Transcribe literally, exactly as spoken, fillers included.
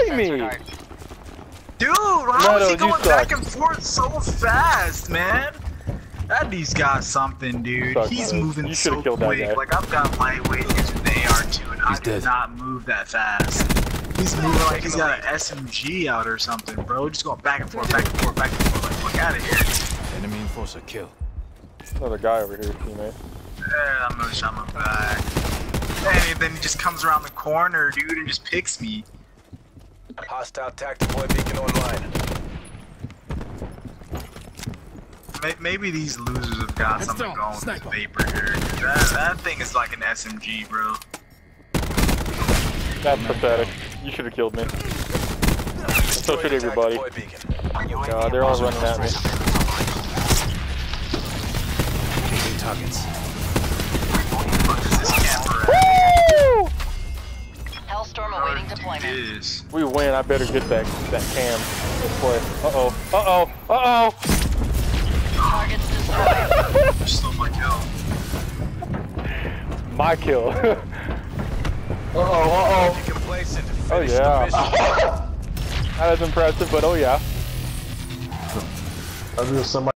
beating me. Dude, how Meadows, is he you going suck. back and forth so fast, man? That dude's got something, dude. Suck, He's Meadows. moving You so should've killed that quick. guy. Like, I've got lightweight using the A R too, and I He's did dead. not move that fast. He's moving like he's got an S M G out or something, bro. Just going back and forth, back and forth, back and forth. Like, fuck out of here. Enemy enforcer kill. Another guy over here, teammate. Eh, I'm gonna shot my back. And then he just comes around the corner, dude, and just picks me. Hostile tactical beacon online. Maybe these losers have got something going with this Vapor here. That, that thing is like an S M G, bro. That's pathetic. You should have killed me. So should everybody. God, they're all running at me. Taking targets. What is this camera? Woo! Hellstorm awaiting deployment. Is. We win. I better get that that cam. Let's play. Uh oh. Uh oh. Uh oh. Targets destroyed. Just stole my kill. My kill. uh oh. Uh You can place it. oh. Oh Finish yeah. the mission. That was impressive, but oh yeah. I knew somebody.